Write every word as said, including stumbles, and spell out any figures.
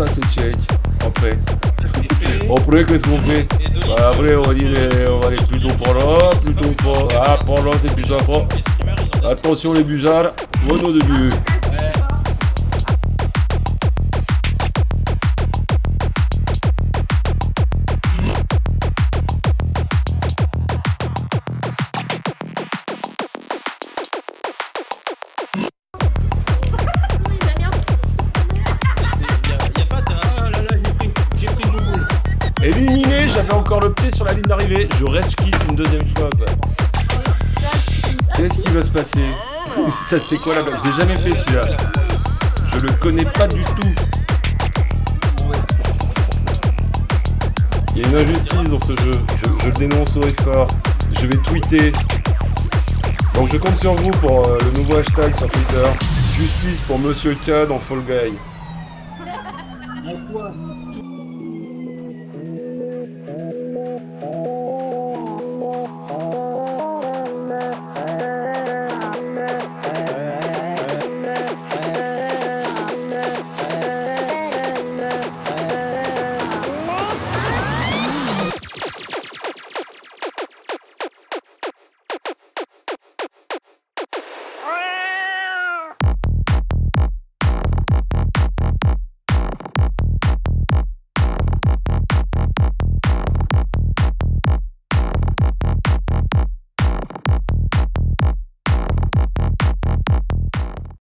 ça c'est check. Après. Après, qu'est-ce qu'on fait? Bah, après, on va dire, on va aller plutôt par là, plutôt par là, par là, c'est plus sympa. Attention les busards, bonne au début. Éliminé, j'avais encore le pied sur la ligne d'arrivée. Je rage quitte une deuxième fois quoi. Qu'est-ce qui va se passer? Ça c'est quoi là? J'ai jamais fait celui-là. Je le connais pas du tout. Il y a une injustice dans ce jeu. Je, je le dénonce haut et fort. Je vais tweeter. Donc je compte sur vous pour euh, le nouveau hashtag sur Twitter. Justice pour Monsieur K dans Fall Guy.